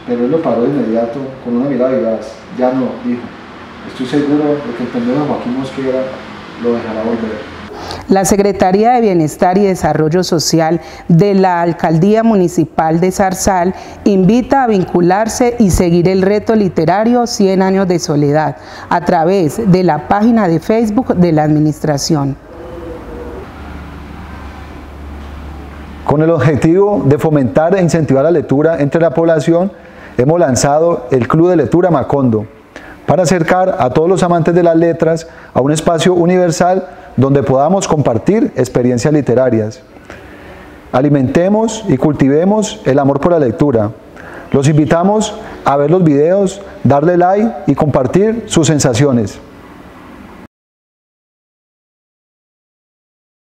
pero él lo paró de inmediato con una mirada vivaz. Ya no, dijo. Estoy seguro de que el pendejo Joaquín Mosquera lo dejará volver. La Secretaría de Bienestar y Desarrollo Social de la Alcaldía Municipal de Zarzal invita a vincularse y seguir el reto literario 100 años de soledad a través de la página de Facebook de la Administración. Con el objetivo de fomentar e incentivar la lectura entre la población, hemos lanzado el Club de Lectura Macondo, para acercar a todos los amantes de las letras a un espacio universal donde podamos compartir experiencias literarias. Alimentemos y cultivemos el amor por la lectura. Los invitamos a ver los videos, darle like y compartir sus sensaciones.